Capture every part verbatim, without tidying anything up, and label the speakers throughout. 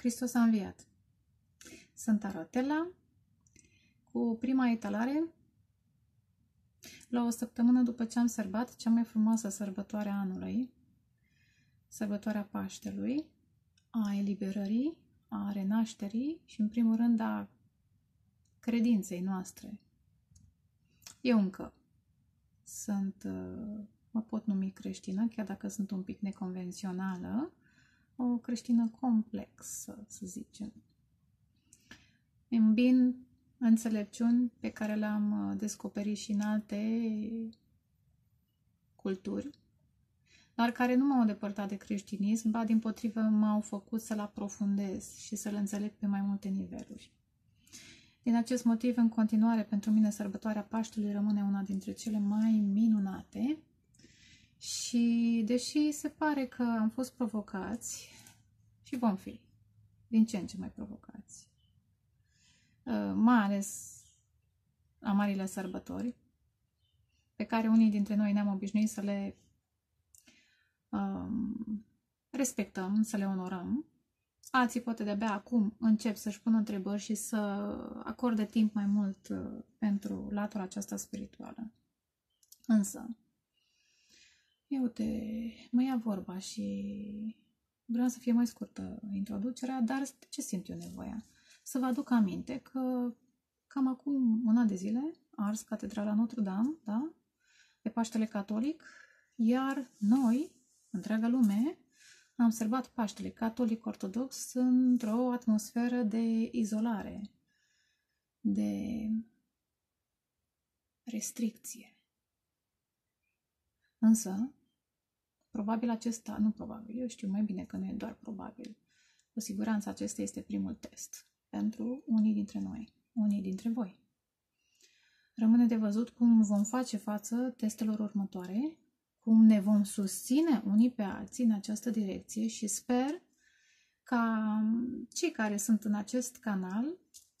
Speaker 1: Hristos a înviat. Sunt Arotela cu prima etalare la o săptămână după ce am sărbat cea mai frumoasă sărbătoare a anului, sărbătoarea Paștelui, a eliberării, a renașterii și, în primul rând, a credinței noastre. Eu încă sunt, mă pot numi creștină, chiar dacă sunt un pic neconvențională, o creștină complexă, să zicem. Îmbin înțelepciuni pe care le-am descoperit și în alte culturi, dar care nu m-au îndepărtat de creștinism, ba dimpotrivă m-au făcut să-l aprofundez și să-l înțeleg pe mai multe niveluri. Din acest motiv, în continuare, pentru mine, sărbătoarea Paștelui rămâne una dintre cele mai minunate și, deși se pare că am fost provocați, și vom fi din ce în ce mai provocați, mai ales la marile sărbători, pe care unii dintre noi ne-am obișnuit să le um, respectăm, să le onorăm. Alții poate de-abia acum încep să-și pună întrebări și să acorde timp mai mult pentru latura aceasta spirituală. Însă, eu te mă ia vorba și vreau să fie mai scurtă introducerea, dar ce simt eu nevoia? Să vă aduc aminte că cam acum un an de zile a ars Catedrala Notre-Dame, da? Pe Paștele Catolic, iar noi, întreaga lume, am sărbat Paștele Catolic-Ortodox într-o atmosferă de izolare, de restricție. Însă, probabil acesta, nu probabil, eu știu mai bine că nu e doar probabil, cu siguranță acesta este primul test pentru unii dintre noi, unii dintre voi. Rămâne de văzut cum vom face față testelor următoare, cum ne vom susține unii pe alții în această direcție și sper ca cei care sunt în acest canal,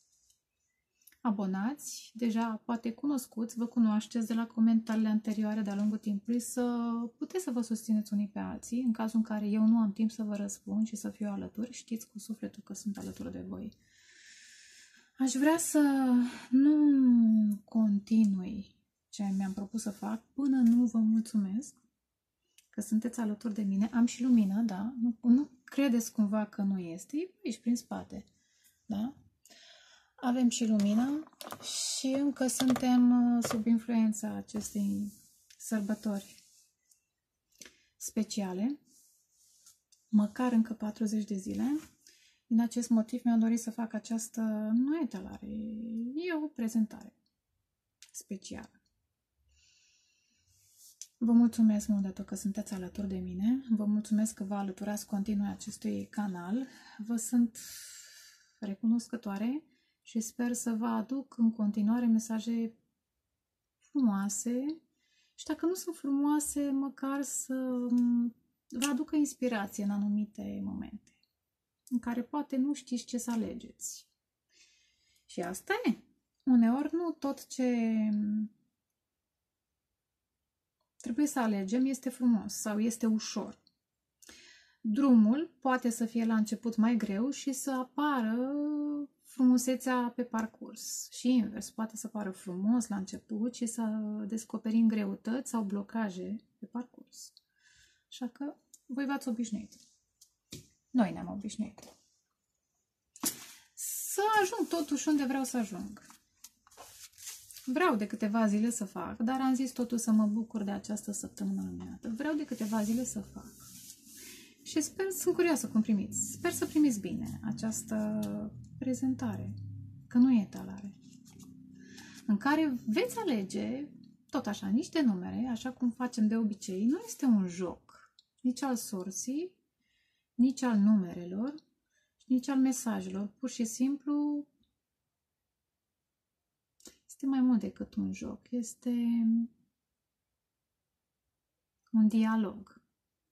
Speaker 1: abonați, deja poate cunoscuți, vă cunoașteți de la comentariile anterioare de-a lungul timpului, să puteți să vă susțineți unii pe alții, în cazul în care eu nu am timp să vă răspund și să fiu alături, știți cu sufletul că sunt alături de voi. Aș vrea să nu continui ce mi-am propus să fac până nu vă mulțumesc că sunteți alături de mine. Am și lumină, da? Nu, nu credeți cumva că nu este, e aici prin spate, da? Avem și lumină și încă suntem sub influența acestei sărbători speciale, măcar încă patruzeci de zile. Din acest motiv mi-am dorit să fac această, nu etalare, e o prezentare specială. Vă mulțumesc mult de tot că sunteți alături de mine, vă mulțumesc că vă alăturați continuu acestui canal, vă sunt recunoscătoare și sper să vă aduc în continuare mesaje frumoase și dacă nu sunt frumoase, măcar să vă aducă inspirație în anumite momente în care poate nu știți ce să alegeți. Și asta e. Uneori nu tot ce trebuie să alegem este frumos sau este ușor. Drumul poate să fie la început mai greu și să apară frumusețea pe parcurs. Și invers, poate să pară frumos la început și să descoperim greutăți sau blocaje pe parcurs. Așa că voi v-ați obișnuit. Noi ne-am obișnuit. Să ajung totuși unde vreau să ajung. Vreau de câteva zile să fac, dar am zis totuși să mă bucur de această săptămână luminată. Vreau de câteva zile să fac. Și sper, sunt curioasă cum primiți. Sper să primiți bine această prezentare, că nu e etalare, în care veți alege, tot așa, niște numere, așa cum facem de obicei. Nu este un joc, nici al sorții, nici al numerelor, nici al mesajelor. Pur și simplu este mai mult decât un joc. Este un dialog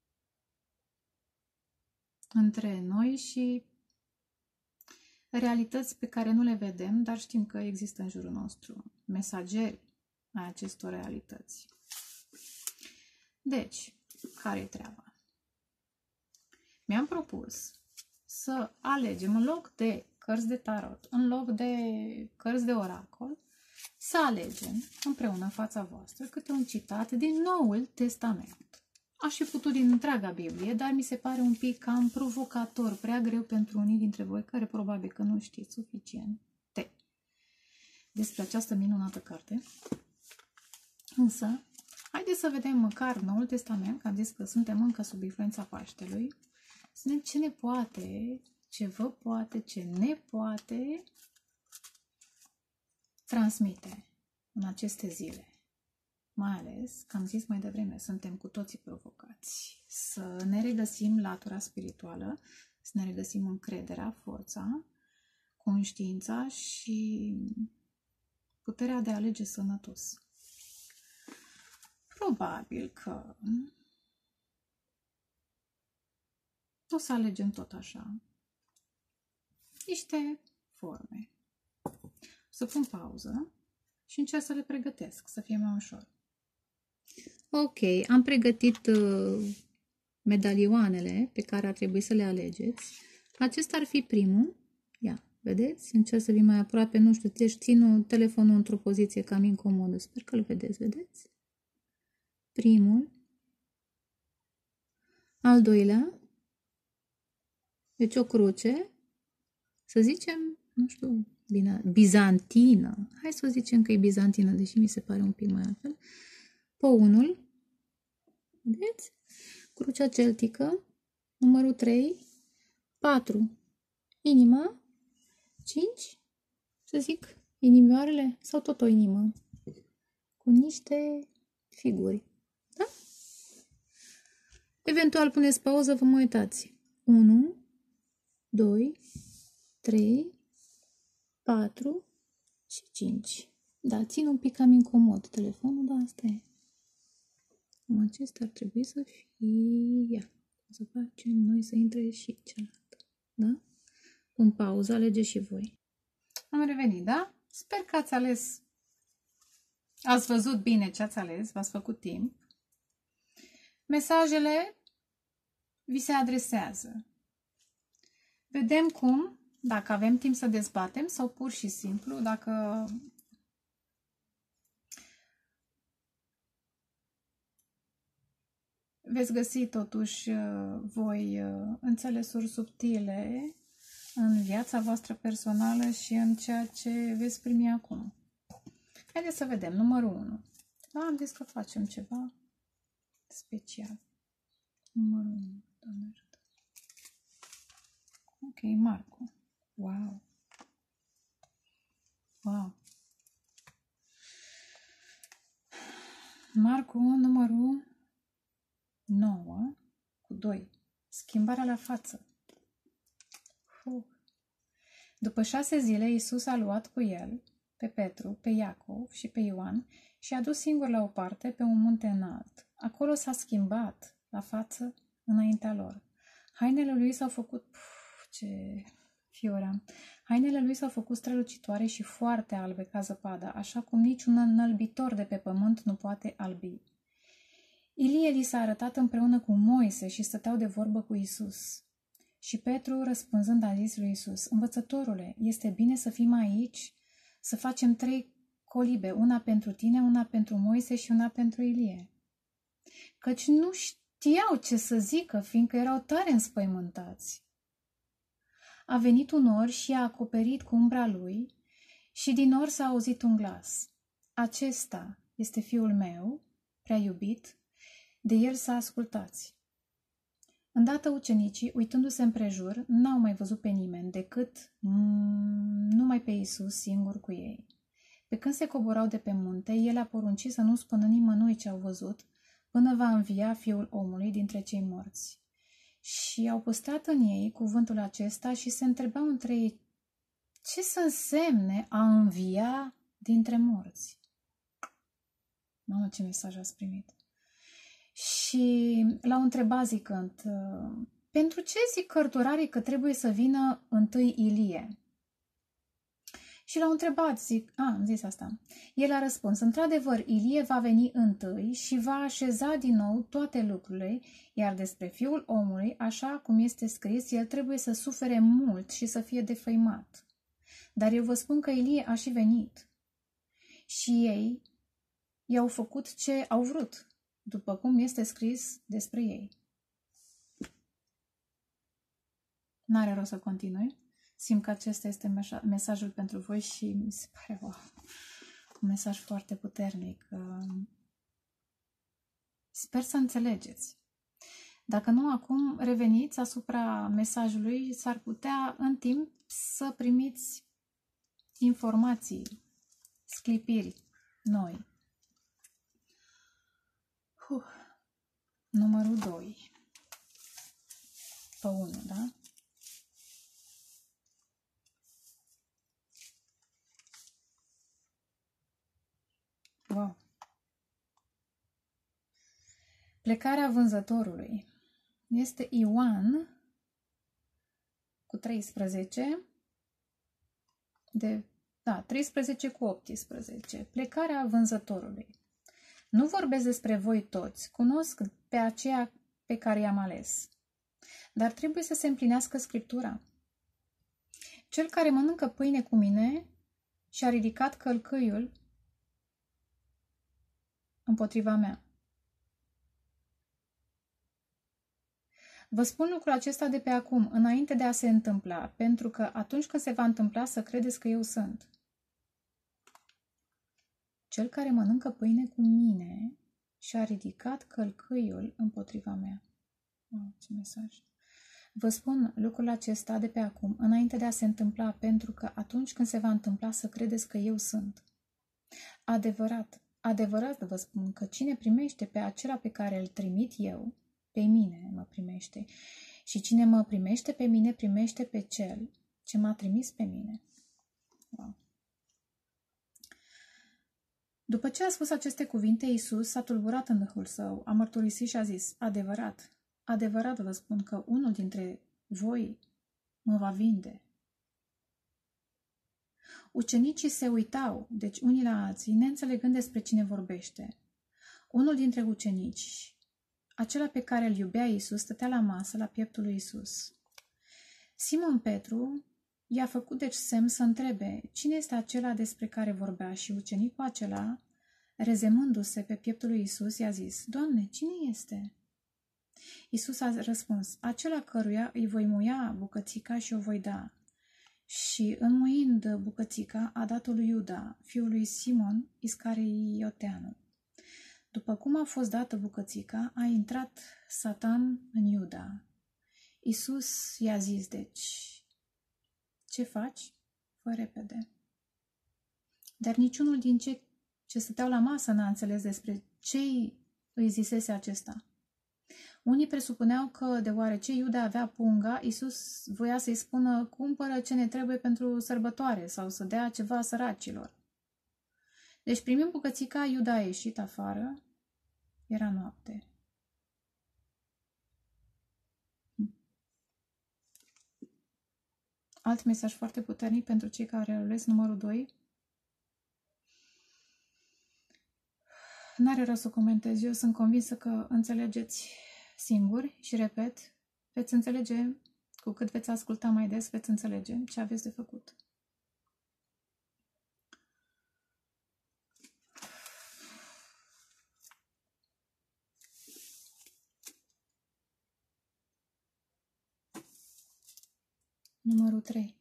Speaker 1: între noi și realități pe care nu le vedem, dar știm că există în jurul nostru. Mesageri ai acestor realități. Deci, care e treaba? Mi-am propus să alegem, în loc de cărți de tarot, în loc de cărți de oracol, să alegem împreună în fața voastră câte un citat din Noul Testament. Aș fi putut din întreaga Biblie, dar mi se pare un pic cam provocator, prea greu pentru unii dintre voi care probabil că nu știți suficient despre această minunată carte. Însă, haideți să vedem măcar Noul Testament, că am zis că suntem încă sub influența Paștelui, să vedem ce ne poate, ce vă poate, ce ne poate transmite în aceste zile. Mai ales, că am zis mai devreme, suntem cu toții provocați să ne regăsim latura spirituală, să ne regăsim încrederea, forța, conștiința și puterea de a alege sănătos. Probabil că o să alegem tot așa niște forme. O să pun pauză și încerc să le pregătesc, să fie mai ușor. Ok, am pregătit uh, medalioanele pe care ar trebui să le alegeți. Acesta ar fi primul. Ia, vedeți? Încerc să vin mai aproape, nu știu, deci țin telefonul într-o poziție cam incomodă. Sper că îl vedeți, vedeți? Primul. Al doilea. Deci o cruce. Să zicem, nu știu, bine, bizantină. Hai să o zicem că e bizantină, deși mi se pare un pic mai altfel. Păunul. Vedeți? Crucea celtică. Numărul trei. patru. Inima. cinci. Să zic, inimioarele sau tot o inimă. Cu niște figuri. Da? Eventual puneți pauză, vă mă uitați. unu, doi, trei, patru și cinci. Da, țin un pic cam incomod telefonul, dar asta e. Acesta ar trebui să fie... Ia, o să facem noi să intre și cealaltă. Da? În pauză, alege și voi. Am revenit, da? Sper că ați ales... Ați văzut bine ce ați ales, v-ați făcut timp. Mesajele vi se adresează. Vedem cum, dacă avem timp să dezbatem sau pur și simplu, dacă veți găsi totuși voi înțelesuri subtile în viața voastră personală și în ceea ce veți primi acum. Haideți să vedem. Numărul unu. Da, am zis că facem ceva special. Numărul unu. Doamne ajută. Ok, Marcu. Wow. Wow. Marcu, numărul nouă cu doi. Schimbarea la față. Uh. După șase zile, Iisus a luat cu el pe Petru, pe Iacov și pe Ioan și a dus singur la o parte pe un munte înalt. Acolo s-a schimbat la față înaintea lor. Hainele lui s-au făcut... Puf, ce fioream! Hainele lui s-au făcut strălucitoare și foarte albe ca zăpada, așa cum niciun înălbitor de pe pământ nu poate albi. Ilie li s-a arătat împreună cu Moise și stăteau de vorbă cu Iisus. Și Petru, răspunzând, a zis lui Iisus: Învățătorule, este bine să fim aici, să facem trei colibe, una pentru tine, una pentru Moise și una pentru Ilie. Căci nu știau ce să zică, fiindcă erau tare înspăimântați. A venit un nor și a acoperit cu umbra lui și din nor s-a auzit un glas. Acesta este fiul meu, prea iubit, de el să ascultați. Îndată ucenicii, uitându-se împrejur, n-au mai văzut pe nimeni decât mm, numai pe Iisus singur cu ei. Pe când se coborau de pe munte, el a poruncit să nu spună nimănui ce au văzut, până va învia Fiul omului dintre cei morți. Și au păstrat în ei cuvântul acesta și se întrebau între ei ce să însemne a învia dintre morți. Mamă, ce mesaj ați primit! Și l-au întrebat zicând: pentru ce zic cărturarii că trebuie să vină întâi Ilie? Și l-au întrebat, zic, a, am zis asta. El a răspuns, într-adevăr, Ilie va veni întâi și va așeza din nou toate lucrurile, iar despre Fiul omului, așa cum este scris, el trebuie să sufere mult și să fie defăimat. Dar eu vă spun că Ilie a și venit. Și ei i-au făcut ce au vrut, după cum este scris despre ei. N-are rost să continui. Simt că acesta este mesajul pentru voi și mi se pare wow, un mesaj foarte puternic. Sper să înțelegeți. Dacă nu, acum reveniți asupra mesajului, s-ar putea în timp să primiți informații, sclipiri noi. Uh. Numărul doi. Pe unu, da? Wow. Plecarea vânzătorului. Este Ioan cu treisprezece, de, da, treisprezece cu optsprezece. Plecarea vânzătorului. Nu vorbesc despre voi toți, cunosc pe aceea pe care i-am ales. Dar trebuie să se împlinească Scriptura. Cel care mănâncă pâine cu mine și-a ridicat călcâiul împotriva mea. Vă spun lucrul acesta de pe acum, înainte de a se întâmpla, pentru că atunci când se va întâmpla să credeți că eu sunt. Cel care mănâncă pâine cu mine și-a ridicat călcâiul împotriva mea. Oh, ce mesaj! Vă spun lucrul acesta de pe acum, înainte de a se întâmpla, pentru că atunci când se va întâmpla să credeți că eu sunt. Adevărat, adevărat vă spun că cine primește pe acela pe care îl trimit eu, pe mine mă primește. Și cine mă primește pe mine, primește pe cel ce m-a trimis pe mine. Wow. După ce a spus aceste cuvinte, Iisus s-a tulburat în Duhul Său, a mărturisit și a zis, adevărat, adevărat vă spun că unul dintre voi mă va vinde. Ucenicii se uitau, deci unii la alții, neînțelegând despre cine vorbește. Unul dintre ucenici, acela pe care îl iubea Iisus, stătea la masă la pieptul lui Iisus. Simon Petru i-a făcut deci semn să întrebe cine este acela despre care vorbea și ucenicul acela, rezemându-se pe pieptul lui Iisus, i-a zis, Doamne, cine este? Iisus a răspuns, acela căruia îi voi muia bucățica și o voi da. Și înmuind bucățica, a dat-o lui Iuda, fiul lui Simon Iscarioteanu. După cum a fost dată bucățica, a intrat Satan în Iuda. Iisus i-a zis, deci, ce faci? Fă repede. Dar niciunul din cei ce stăteau la masă n-a înțeles despre ce îi zisese acesta. Unii presupuneau că, deoarece Iuda avea punga, Iisus voia să-i spună, cumpără ce ne trebuie pentru sărbătoare sau să dea ceva săracilor. Deci, primind bucățica, Iuda a ieșit afară. Era noapte. Alt mesaj foarte puternic pentru cei care au ales numărul doi. N-are rost să comentez. Eu sunt convinsă că înțelegeți singuri și, repet, veți înțelege, cu cât veți asculta mai des, veți înțelege ce aveți de făcut. Numărul trei.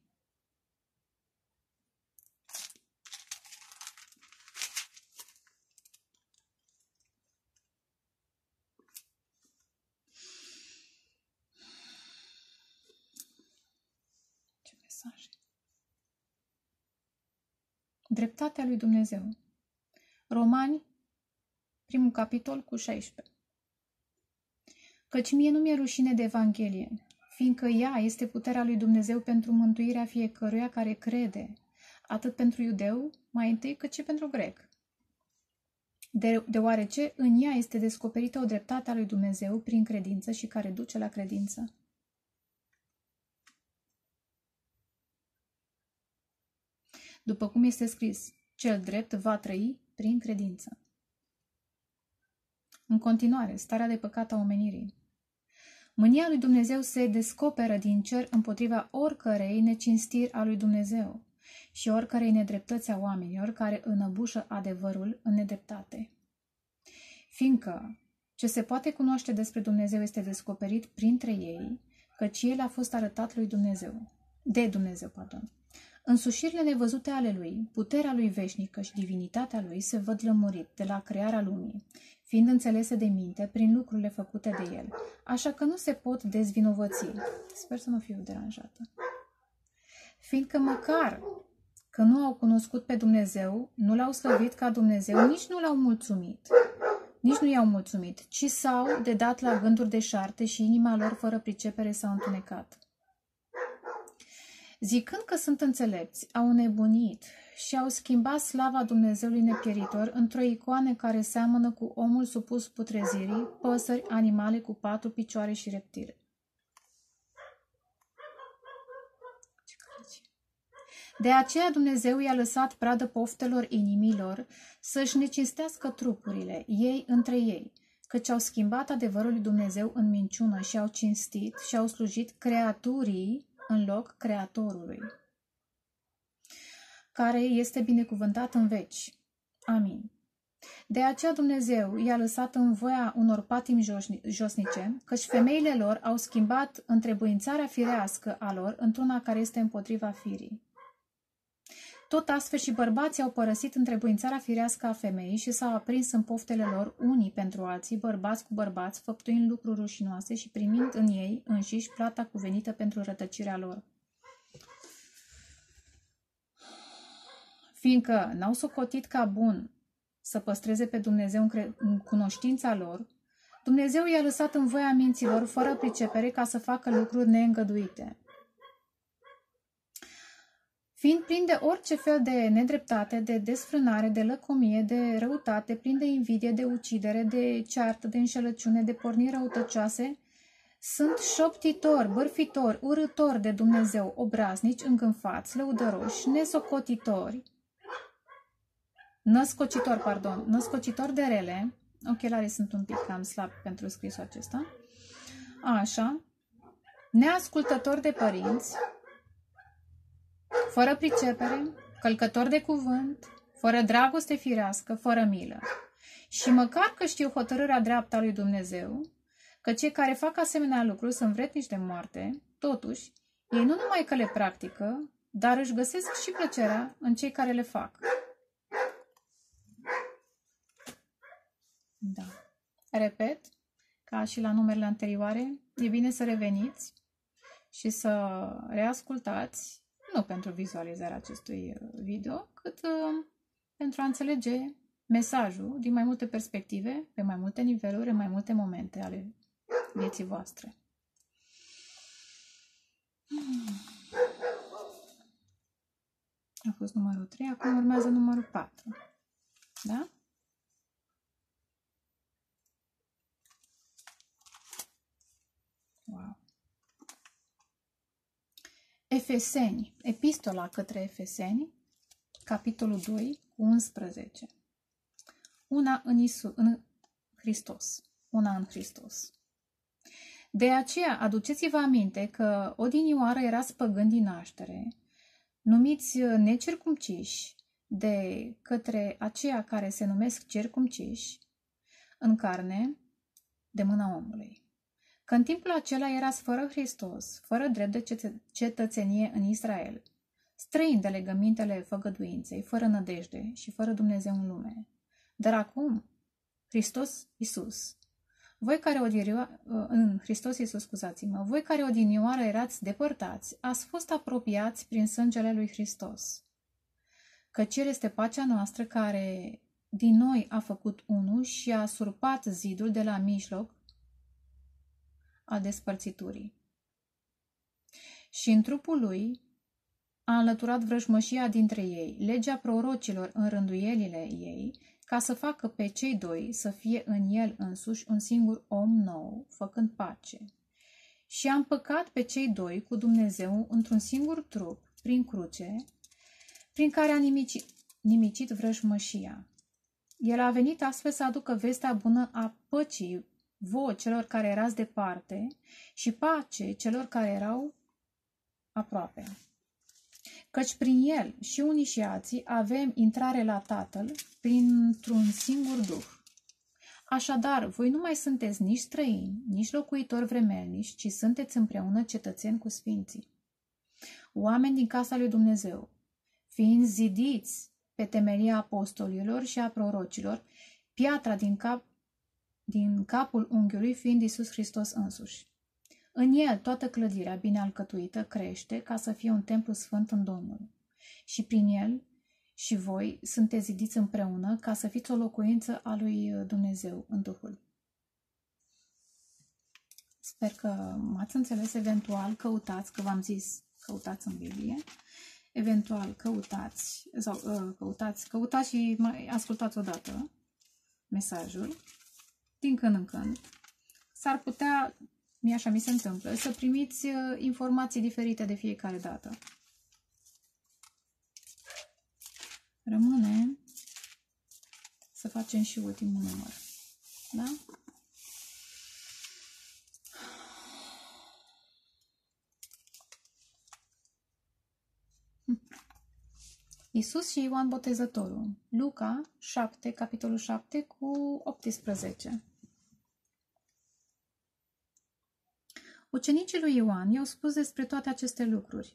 Speaker 1: Ce mesaje. Dreptatea lui Dumnezeu. Romani, primul capitol cu șaisprezece. Căci mie nu mi-e rușine de Evanghelie, fiindcă ea este puterea lui Dumnezeu pentru mântuirea fiecăruia care crede, atât pentru iudeu, mai întâi, cât și pentru grec. De, deoarece în ea este descoperită o dreptate a lui Dumnezeu prin credință și care duce la credință. după cum este scris, cel drept va trăi prin credință. În continuare, starea de păcat a omenirii. Mânia lui Dumnezeu se descoperă din cer împotriva oricărei necinstiri a lui Dumnezeu și oricărei nedreptăți a oamenilor care înăbușă adevărul în nedreptate. Fiindcă ce se poate cunoaște despre Dumnezeu este descoperit printre ei, căci El a fost arătat lui Dumnezeu, de Dumnezeu, pardon. Însușirile nevăzute ale Lui, puterea Lui veșnică și divinitatea Lui se văd lămurit de la crearea lumii, fiind înțelese de minte prin lucrurile făcute de El, așa că nu se pot dezvinovăți. Sper să nu fiu deranjată. Fiindcă măcar că nu au cunoscut pe Dumnezeu, nu L-au slăvit ca Dumnezeu, nici nu L-au mulțumit. Nici nu i-au mulțumit, ci s-au dedat la gânduri deșarte și inima lor fără pricepere s-a întunecat. Zicând că sunt înțelepți, au nebunit și au schimbat slava Dumnezeului nepieritor într-o icoană care seamănă cu omul supus putrezirii, păsări, animale cu patru picioare și reptile. De aceea Dumnezeu i-a lăsat pradă poftelor inimilor să-și necinstească trupurile, ei între ei, căci au schimbat adevărul lui Dumnezeu în minciună și au cinstit și au slujit creaturii în loc Creatorului, care este binecuvântat în veci. Amin. De aceea Dumnezeu i-a lăsat în voia unor patimi josnice, căci femeile lor au schimbat întrebuințarea firească a lor într-una care este împotriva firii. Tot astfel și bărbații au părăsit întrebuințarea firească a femeii și s-au aprins în poftele lor unii pentru alții, bărbați cu bărbați, făptuind lucruri rușinoase și primind în ei înșiși plata cuvenită pentru rătăcirea lor. Fiindcă n-au socotit ca bun să păstreze pe Dumnezeu în, în cunoștința lor, Dumnezeu i-a lăsat în voia minților fără pricepere ca să facă lucruri neîngăduite. Fiind plin de orice fel de nedreptate, de desfrânare, de lăcomie, de răutate, plin de invidie, de ucidere, de ceartă, de înșelăciune, de porniri răutăcioase, sunt șoptitori, bârfitori, urâtori de Dumnezeu, obraznici, îngânfați, lăudăroși, nesocotitori, născocitori, pardon, născocitori de rele, ochelarii sunt un pic cam slabi pentru scrisul acesta, așa, neascultători de părinți, fără pricepere, călcători de cuvânt, fără dragoste firească, fără milă. Și măcar că știu hotărârea dreaptă a lui Dumnezeu, că cei care fac asemenea lucruri sunt vrednici de moarte, totuși, ei nu numai că le practică, dar își găsesc și plăcerea în cei care le fac. Da. Repet, ca și la numerele anterioare, e bine să reveniți și să reascultați, nu pentru vizualizarea acestui video, cât uh, pentru a înțelege mesajul din mai multe perspective, pe mai multe niveluri, în mai multe momente ale vieții voastre. A fost numărul trei, acum urmează numărul patru. Da? Wow. Efeseni, epistola către Efeseni, capitolul doi, cu unsprezece. Una în, Isu, în Hristos, una în Hristos. De aceea aduceți-vă aminte că odinioară erați păgâni din naștere, numiți necircumciși de către aceia care se numesc circumciși, în carne, de mâna omului. Că în timpul acela erați fără Hristos, fără drept de cetățenie în Israel, străini de legămintele făgăduinței, fără nădejde și fără Dumnezeu în lume. Dar acum, Hristos Iisus, voi care odinioară, în Hristos Iisus, scuzați-mă, voi care odinioară erați depărtați, ați fost apropiați prin sângele lui Hristos. Căci El este pacea noastră care din noi a făcut unul și a surpat zidul de la mijloc al despărțiturii. Și în trupul lui a înlăturat vrăjmășia dintre ei, legea prorocilor în rânduielile ei, ca să facă pe cei doi să fie în el însuși un singur om nou, făcând pace. Și a împăcat pe cei doi cu Dumnezeu într-un singur trup, prin cruce, prin care a nimicit, nimicit vrăjmășia. El a venit astfel să aducă vestea bună a păcii vouă celor care erați departe și pace celor care erau aproape. Căci prin el și unii și alții avem intrare la Tatăl printr-un singur Duh. Așadar, voi nu mai sunteți nici străini, nici locuitori vremelnici, ci sunteți împreună cetățeni cu sfinții. Oameni din casa lui Dumnezeu, fiind zidiți pe temelia apostolilor și a prorocilor, piatra din, cap, din capul unghiului fiind Iisus Hristos însuși. În el toată clădirea bine alcătuită crește ca să fie un templu sfânt în Domnul. Și prin el și voi sunteți zidiți împreună ca să fiți o locuință a lui Dumnezeu în Duhul. Sper că m-ați înțeles. Eventual căutați, că v-am zis, căutați în Biblie. Eventual căutați, sau uh, căutați, căutați și mai ascultați odată mesajul. Din când în când. S-ar putea, mie așa mi se întâmplă, să primiți uh, informații diferite de fiecare dată. Rămâne să facem și ultimul număr. Da? Iisus și Ioan Botezătorul. Luca șapte, capitolul șapte cu optsprezece. Ucenicii lui Ioan i-au spus despre toate aceste lucruri.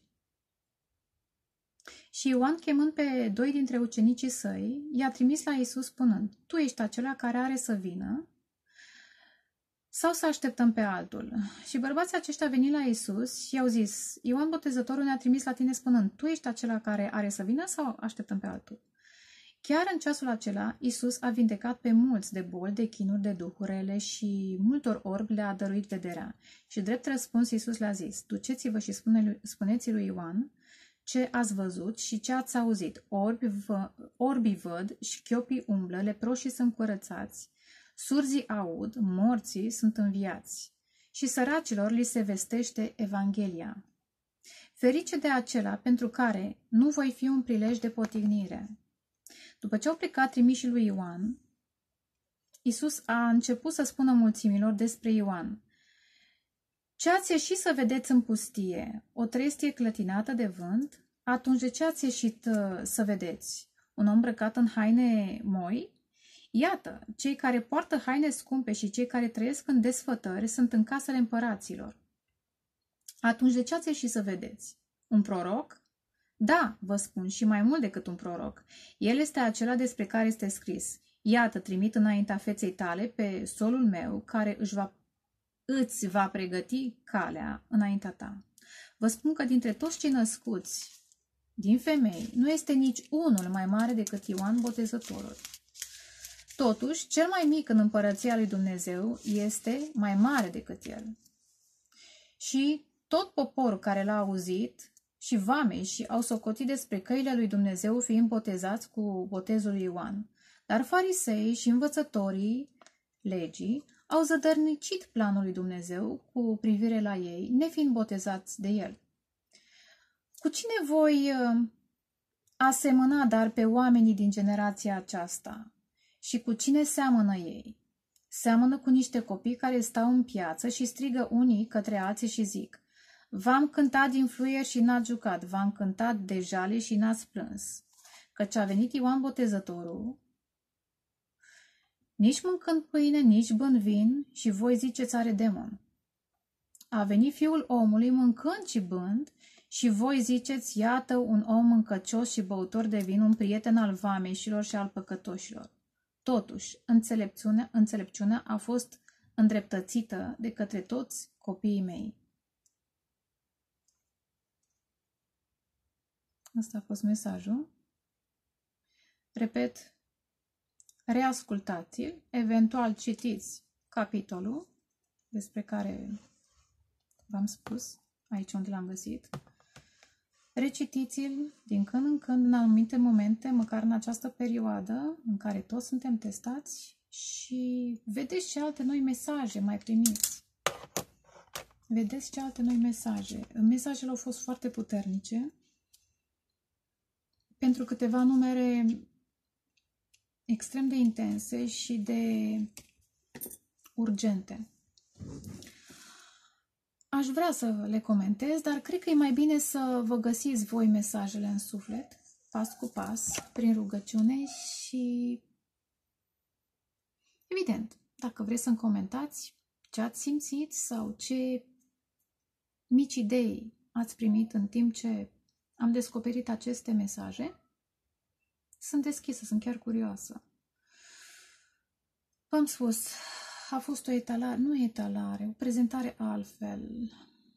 Speaker 1: Și Ioan, chemând pe doi dintre ucenicii săi, i-a trimis la Iisus spunând: Tu ești acela care are să vină sau să așteptăm pe altul? Și bărbații aceștia veni la Iisus și i-au zis: Ioan Botezătorul ne-a trimis la tine spunând: Tu ești acela care are să vină sau așteptăm pe altul? Chiar în ceasul acela, Iisus a vindecat pe mulți de boli, de chinuri, de duhurele și multor orbi le-a dăruit vederea. Și drept răspuns, Iisus le-a zis: Duceți-vă și spune, spuneți lui Ioan ce ați văzut și ce ați auzit. Orbi vă, orbii văd și chiopii umblă, leproșii sunt curățați, surzii aud, morții sunt înviați și săracilor li se vestește Evanghelia. Ferice de acela pentru care nu voi fi un prilej de potignire. După ce au plecat trimișii lui Ioan, Iisus a început să spună mulțimilor despre Ioan: Ce ați ieșit să vedeți în pustie? O trestie clătinată de vânt? Atunci de ce ați ieșit uh, să vedeți? Un om îmbrăcat în haine moi? Iată, cei care poartă haine scumpe și cei care trăiesc în desfătări sunt în casele împăraților. Atunci de ce ați ieșit să vedeți? Un proroc? Da, vă spun, și mai mult decât un proroc. El este acela despre care este scris: Iată, trimit înaintea feței tale pe solul meu, care își va, îți va pregăti calea înaintea ta. Vă spun că dintre toți cei născuți din femei, nu este nici unul mai mare decât Ioan Botezătorul. Totuși, cel mai mic în împărăția lui Dumnezeu este mai mare decât el. Și tot poporul care l-a auzit și vamei și au socotit despre căile lui Dumnezeu fiind botezați cu botezul lui Ioan. Dar farisei și învățătorii legii au zădărnicit planul lui Dumnezeu cu privire la ei, nefiind botezați de el. Cu cine voi asemăna dar pe oamenii din generația aceasta? Și cu cine seamănă ei? Seamănă cu niște copii care stau în piață și strigă unii către alții și zic: V-am cântat din fluier și n-ați jucat, v-am cântat de jale și n-ați plâns. Căci a venit Ioan Botezătorul, nici mâncând pâine, nici bând vin, și voi ziceți are demon. A venit Fiul omului mâncând și bând, și voi ziceți: iată un om mâncăcios și băutor de vin, un prieten al vameșilor și al păcătoșilor. Totuși, înțelepciunea, înțelepciunea a fost îndreptățită de către toți copiii mei. Asta a fost mesajul. Repet, reascultați-l, eventual citiți capitolul despre care v-am spus, aici unde l-am găsit. Recitiți-l din când în când, în anumite momente, măcar în această perioadă în care toți suntem testați, și vedeți ce alte noi mesaje mai primiți. Vedeți ce alte noi mesaje. Mesajele au fost foarte puternice. pentru câteva numere extrem de intense și de urgente. Aș vrea să le comentez, dar cred că e mai bine să vă găsiți voi mesajele în suflet, pas cu pas, prin rugăciune și, evident, dacă vreți să-mi comentați ce ați simțit sau ce mici idei ați primit în timp ce am descoperit aceste mesaje, sunt deschisă, sunt chiar curioasă. V-am spus, a fost o etalare, nu etalare, o prezentare altfel.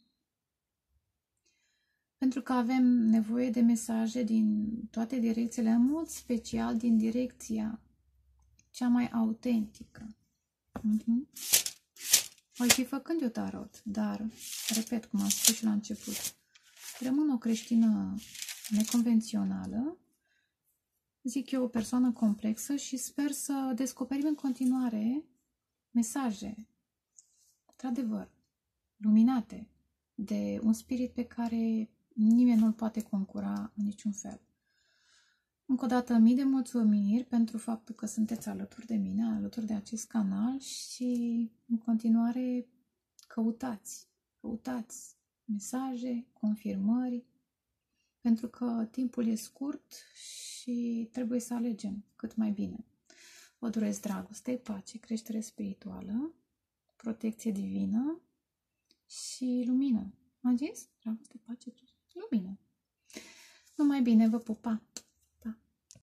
Speaker 1: Pentru că avem nevoie de mesaje din toate direcțiile, în mod special din direcția cea mai autentică. Uh-huh. Voi fi făcând eu tarot, dar, repet, cum am spus și la început, rămân o creștină neconvențională, zic eu, o persoană complexă și sper să descoperim în continuare mesaje, într-adevăr, luminate, de un spirit pe care nimeni nu-l poate concura în niciun fel. Încă o dată, mii de mulțumiri pentru faptul că sunteți alături de mine, alături de acest canal și în continuare căutați, căutați mesaje, confirmări, pentru că timpul e scurt și trebuie să alegem cât mai bine. Vă doresc dragoste, pace, creștere spirituală, protecție divină și lumină. Am zis? Dragoste, pace, lumină. Numai bine, vă pupa!